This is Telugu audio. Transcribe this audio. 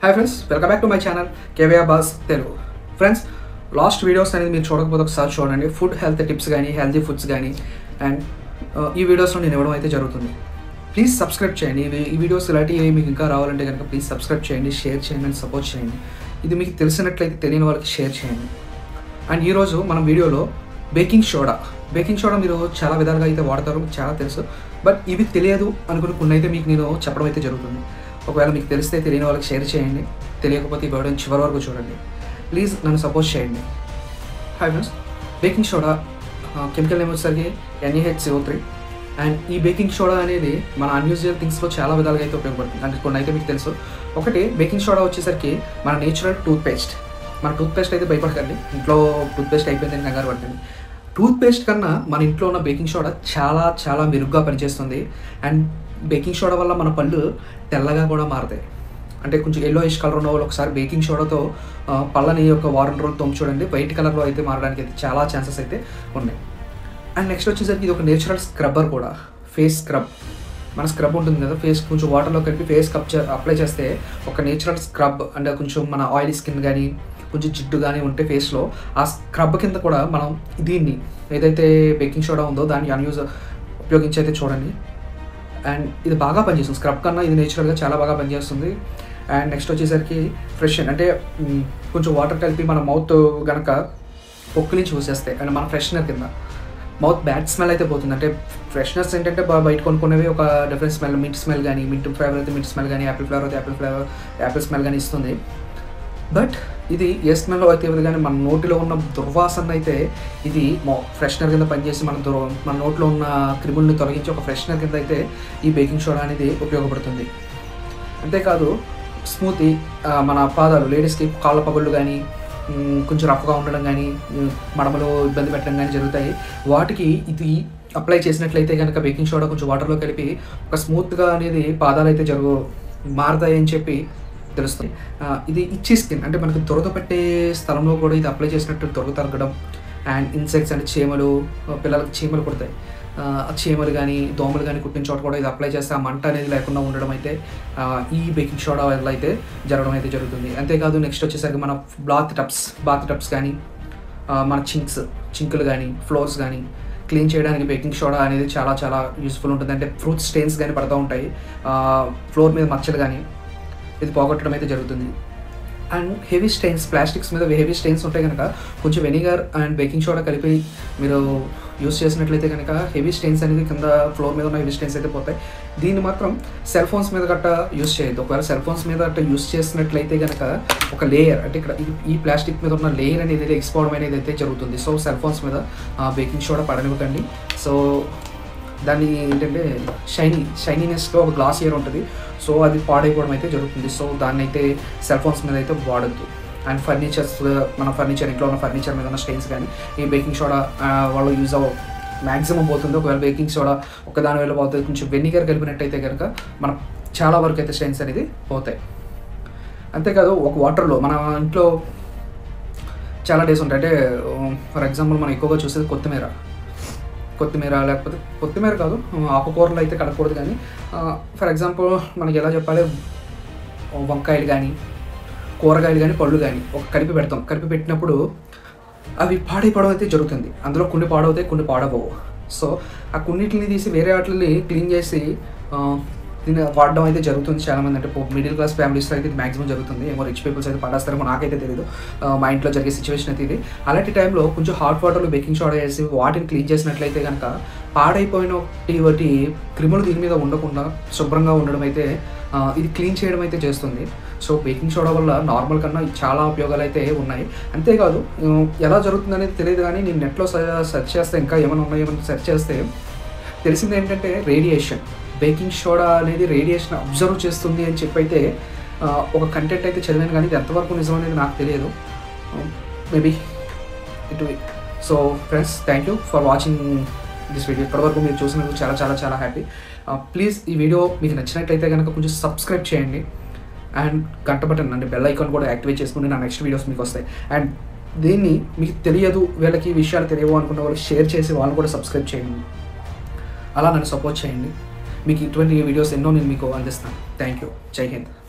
Hi friends, welcome back to my channel KVR Buzz Telugu. Friends, last videos అనేది మీరు చూడకపోతే ఒకసారి చూడండి. ఫుడ్ హెల్త్ టిప్స్ కానీ హెల్తీ ఫుడ్స్ కానీ అండ్ ఈ వీడియోస్లో నేను ఇవ్వడం అయితే జరుగుతుంది. ప్లీజ్ సబ్స్క్రైబ్ చేయండి. ఈ వీడియోస్ ఇలాంటివి మీకు ఇంకా రావాలంటే కనుక ప్లీజ్ సబ్స్క్రైబ్ చేయండి, షేర్ చేయండి అండ్ సపోర్ట్ చేయండి. ఇది మీకు తెలిసినట్లయితే తెలియని వాళ్ళకి షేర్ చేయండి. అండ్ ఈరోజు మనం వీడియోలో బేకింగ్ సోడా మీరు చాలా విధాలుగా అయితే వాడతారు, మీకు చాలా తెలుసు. బట్ ఇవి తెలియదు అనుకుని కొన్ని అయితే మీకు నేను చెప్పడం అయితే జరుగుతుంది. ఒకవేళ మీకు తెలిస్తే తెలియని వాళ్ళకి షేర్ చేయండి, తెలియకపోతే ఈ వీడియోని చివరి వరకు చూడండి. ప్లీజ్ నన్ను సపోర్ట్ చేయండి. Hi friends, baking soda chemical name వచ్చేసరికి NaHCO3. అండ్ ఈ బేకింగ్ సోడా అనేది మన అన్యూజువల్ థింగ్స్లో చాలా విధాలుగా అయితే ఉపయోగపడుతుంది. అంటే కొన్ని అయితే మీకు తెలుసు. ఒకటి, బేకింగ్ సోడా వచ్చేసరికి మన నేచురల్ టూత్పేస్ట్. మన టూత్పేస్ట్ అయితే భయపడకండి, ఇంట్లో టూత్పేస్ట్ అయిపోయిందని కంగారు పడకండి. టూత్పేస్ట్ కన్నా మన ఇంట్లో ఉన్న బేకింగ్ సోడా చాలా చాలా మెరుగ్గా పనిచేస్తుంది. అండ్ బేకింగ్ సోడా వల్ల మన పళ్ళు తెల్లగా కూడా మారుతాయి. అంటే కొంచెం ఎల్లోయిష్ కలర్ ఉన్న వాళ్ళు ఒకసారి బేకింగ్ సోడాతో పళ్ళని ఒక వారం రోజులు తోమి చూడండి, వైట్ కలర్లో అయితే మారడానికి అయితే చాలా ఛాన్సెస్ అయితే ఉన్నాయి. అండ్ నెక్స్ట్ వచ్చేసరికి ఇది ఒక నేచురల్ స్క్రబ్బర్ కూడా. ఫేస్ స్క్రబ్, మన స్క్రబ్ ఉంటుంది కదా, ఫేస్ కొంచెం వాటర్లో కలిపి ఫేస్ అప్లై చేస్తే ఒక నేచురల్ స్క్రబ్. అంటే కొంచెం మన ఆయిలీ స్కిన్ కానీ కొంచెం జిడ్డు కానీ ఉంటే ఫేస్లో ఆ స్క్రబ్ కింద కూడా మనం దీన్ని ఏదైతే బేకింగ్ సోడా ఉందో దాన్ని ఉపయోగించి అయితే చూడండి. అండ్ ఇది బాగా పనిచేస్తుంది, స్క్రబ్ కన్నా ఇది నేచురల్గా చాలా బాగా పనిచేస్తుంది. అండ్ నెక్స్ట్ వచ్చేసరికి ఫ్రెషన్, అంటే కొంచెం వాటర్ కలిపి మన మౌత్ కనుక పొక్కులించి చూసేస్తే అండ్ మన ఫ్రెషనర్ కింద మౌత్ బ్యాడ్ స్మెల్ అయితే పోతుంది. అంటే ఫ్రెషనర్స్ ఏంటంటే బయట కొనుక్కునేవి ఒక డిఫరెంట్ స్మెల్, మింట్ స్మెల్ కానీ, మింట్ ఫ్లేవర్ అయితే మింట్ స్మెల్ కానీ, యాపిల్ ఫ్లేవర్ అయితే యాపిల్ స్మెల్ కానీ ఇస్తుంది. బట్ ఇది ఏ స్మెల్లో అయితే ఇవ్వదు కానీ మన నోటిలో ఉన్న దుర్వాసన అయితే ఇది ఫ్రెషనర్ కింద పనిచేసి మన నోట్లో ఉన్న క్రిముల్ని తొలగించి ఒక ఫ్రెషనర్ కింద అయితే ఈ బేకింగ్ సోడా అనేది ఉపయోగపడుతుంది. అంతేకాదు స్మూతీ, మన పాదాలు లేడీస్కి కాళ్ళ పగుళ్ళు కానీ కొంచెం రఫ్గా ఉండడం కానీ మడమలో ఇబ్బంది పెట్టడం కానీ జరుగుతాయి. వాటికి ఇది అప్లై చేసినట్లయితే కనుక బేకింగ్ సోడా కొంచెం వాటర్లో కలిపి ఒక స్మూత్గా అనేది పాదాలు అయితే మారుతాయి అని చెప్పి తెలుస్తుంది. ఇది ఇచ్చి స్కిన్, అంటే మనకి దురద పెట్టే స్థలంలో కూడా ఇది అప్లై చేసినట్టు దురద తగ్గడం. అండ్ ఇన్సెక్ట్స్ అంటే చీమలు, పిల్లలకి చీమలు కుడతాయి, ఆ చీమలు కానీ దోమలు కానీ కుట్టిన చోట కూడా ఇది అప్లై చేస్తే ఆ మంట అనేది లేకుండా ఉండడం అయితే ఈ బేకింగ్ సోడా వల్ల అయితే జరగడం అయితే జరుగుతుంది. అంతేకాదు నెక్స్ట్ వచ్చేసరికి మన బాత్ టబ్స్ కానీ మన చింకులు కానీ ఫ్లోర్స్ కానీ క్లీన్ చేయడానికి బేకింగ్ సోడా అనేది చాలా చాలా యూస్ఫుల్ ఉంటుంది. అంటే ఫ్రూట్ స్టెయిన్స్ కానీ పడుతూ ఉంటాయి, ఫ్లోర్ మీద మచ్చలు కానీ ఇది పోగొట్టడం అయితే జరుగుతుంది. అండ్ హెవీ స్టెయిన్స్, ప్లాస్టిక్స్ మీద హెవీ స్టెయిన్స్ ఉంటాయి కనుక కొంచెం వెనిగర్ అండ్ బేకింగ్ సోడా కలిపి మీరు యూస్ చేసినట్లయితే కనుక హెవీ స్టెయిన్స్ అనేది కింద ఫ్లోర్ మీద ఉన్న హెవీ స్టెయిన్స్ అయితే పోతాయి. దీన్ని మాత్రం సెల్ ఫోన్స్ మీద గట్ట యూస్ చేయొద్దు. ఒకవేళ సెల్ ఫోన్స్ మీద గట్ట యూస్ చేసినట్లయితే కనుక ఒక లేయర్, అంటే ఇక్కడ ఈ ప్లాస్టిక్ మీద ఉన్న లేయర్ అనేది ఎక్స్పోవడం అనేది అయితే జరుగుతుంది. సో సెల్ ఫోన్స్ మీద బేకింగ్ సోడా పడనివ్వకండి. సో దాన్ని ఏంటంటే షైనీనెస్లో ఒక గ్లాస్ ఇయర్ ఉంటుంది, సో అది పాడైపోవడం అయితే జరుగుతుంది. సో దాన్ని అయితే సెల్ ఫోన్స్ మీద అయితే వాడద్దు. అండ్ మన ఫర్నిచర్, ఇంట్లో ఉన్న ఫర్నిచర్ మీద ఉన్న స్టెయిన్స్ కానీ ఈ బేకింగ్ సోడా వాళ్ళు యూజ్ మ్యాక్సిమం పోతుంది. ఒకవేళ బేకింగ్ సోడా ఒకదాని వల్ల పోతుంది, కొంచెం వెనిగర్ కలిపినట్టయితే కనుక మనం చాలా వరకు అయితే స్టెయిన్స్ అనేది పోతాయి. అంతేకాదు ఒక వాటర్లో మన ఇంట్లో చాలా డేస్ ఉంటాయి. అంటే ఫర్ ఎగ్జాంపుల్ మనం ఎక్కువగా చూసేది కొత్తిమీర లేకపోతే కొత్తిమీర కాదు, ఆకుకూరలు అయితే కడగకూడదు. కానీ ఫర్ ఎగ్జాంపుల్ మనకి ఎలా చెప్పాలి, వంకాయలు కానీ కూరగాయలు కానీ పళ్ళు కానీ కలిపి పెట్టినప్పుడు అవి పాడైపోవడం అయితే జరుగుతుంది. అందులో కొన్ని పాడవుతాయి, కొన్ని పాడవవు. సో ఆ కొన్నిటిని తీసి వేరే వాటిని క్లీన్ చేసి దీన్ని వాడడం అయితే జరుగుతుంది చాలామంది. అంటే మిడిల్ క్లాస్ ఫ్యామిలీస్లో అయితే ఇది మ్యాక్సిమం జరుగుతుంది. ఏమో రిచ్ పీపుల్స్ అయితే పడేస్తారేమో, నాకైతే తెలియదు. మా ఇంట్లో జరిగే సిచ్యువేషన్ అయితే ఇది. అలాంటి టైంలో కొంచెం హాట్ వాటర్లో బేకింగ్ సోడా వేసి వాటిని క్లీన్ చేసినట్లయితే కనుక పాడైపోయిన వాటి క్రిములు దీని మీద ఉండకుండా శుభ్రంగా ఉండడం అయితే ఇది క్లీన్ చేయడం అయితే చేస్తుంది. సో బేకింగ్ సోడా వల్ల నార్మల్ కన్నా చాలా ఉపయోగాలు అయితే ఉన్నాయి. అంతేకాదు ఎలా జరుగుతుంది అనేది తెలియదు, కానీ నేను నెట్లో సెర్చ్ చేస్తే ఇంకా ఏమైనా ఉన్నాయేమని సెర్చ్ చేస్తే తెలిసింది ఏంటంటే రేడియేషన్. బేకింగ్ సోడా అనేది రేడియేషన్ అబ్జర్వ్ చేస్తుంది అని చెప్పి అయితే ఒక కంటెంట్ అయితే చదివాను, కానీ ఇది ఎంతవరకు నిజం అనేది నాకు తెలియదు. Maybe so friends, thank you for watching this video. ఇప్పటివరకు మీరు చూసినందుకు చాలా చాలా చాలా హ్యాపీ. ప్లీజ్ ఈ వీడియో మీకు నచ్చినట్లయితే కనుక కొంచెం సబ్స్క్రైబ్ చేయండి అండ్ గంట బటన్ అంటే బెల్ ఐకాన్ కూడా యాక్టివేట్ చేసుకుని నా నెక్స్ట్ వీడియోస్ మీకు వస్తాయి. అండ్ దీన్ని మీకు తెలియదు, వీళ్ళకి ఈ విషయాలు తెలియవు అనుకున్న వాళ్ళు షేర్ చేసి వాళ్ళు కూడా సబ్స్క్రైబ్ చేయండి. అలా నన్ను సపోర్ట్ చేయండి. మీకు ఇటువంటి వీడియోస్ ఎన్నో నేను మీకు అందిస్తాను. Thank you. జై హింద్.